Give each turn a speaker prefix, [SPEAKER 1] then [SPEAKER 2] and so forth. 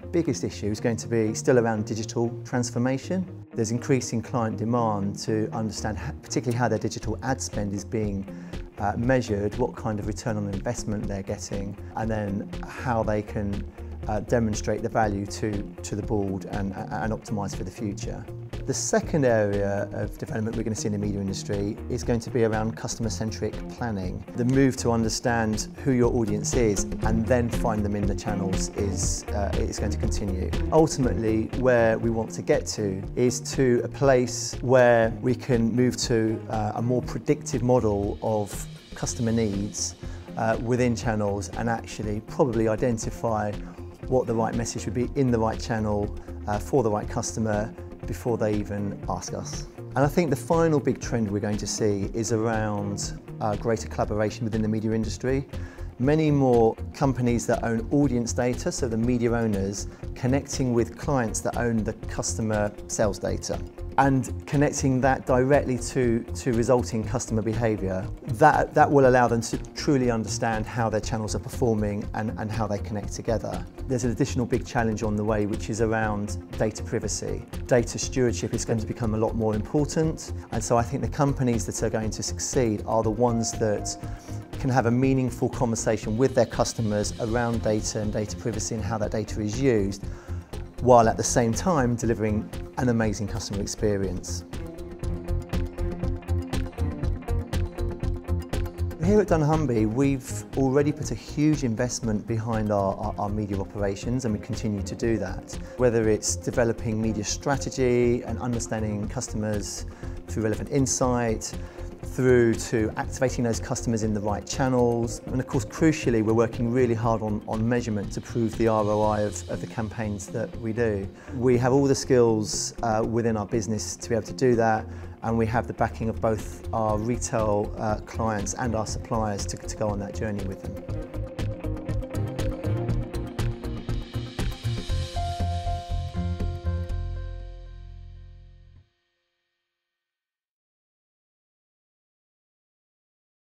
[SPEAKER 1] biggest issue is going to be still around digital transformation. There's increasing client demand to understand particularly how their digital ad spend is being measured, what kind of return on investment they're getting, and then how they can demonstrate the value to the board and optimise for the future. The second area of development we're going to see in the media industry is going to be around customer-centric planning. The move to understand who your audience is and then find them in the channels is going to continue. Ultimately, where we want to get to is to a place where we can move to a more predictive model of customer needs within channels and actually probably identify what the right message would be in the right channel for the right customer before they even ask us. And I think the final big trend we're going to see is around greater collaboration within the media industry. Many more companies that own audience data, so the media owners, connecting with clients that own the customer sales data and connecting that directly to resulting customer behaviour. That will allow them to truly understand how their channels are performing and how they connect together. There's an additional big challenge on the way, which is around data privacy. Data stewardship is going to become a lot more important, and so I think the companies that are going to succeed are the ones that can have a meaningful conversation with their customers around data and data privacy and how that data is used, while at the same time delivering an amazing customer experience. Here at dunnhumby, we've already put a huge investment behind our media operations, and we continue to do that. Whether it's developing media strategy and understanding customers through relevant insight, through to activating those customers in the right channels. And of course, crucially, we're working really hard on measurement to prove the ROI of the campaigns that we do. We have all the skills within our business to be able to do that, and we have the backing of both our retail clients and our suppliers to go on that journey with them.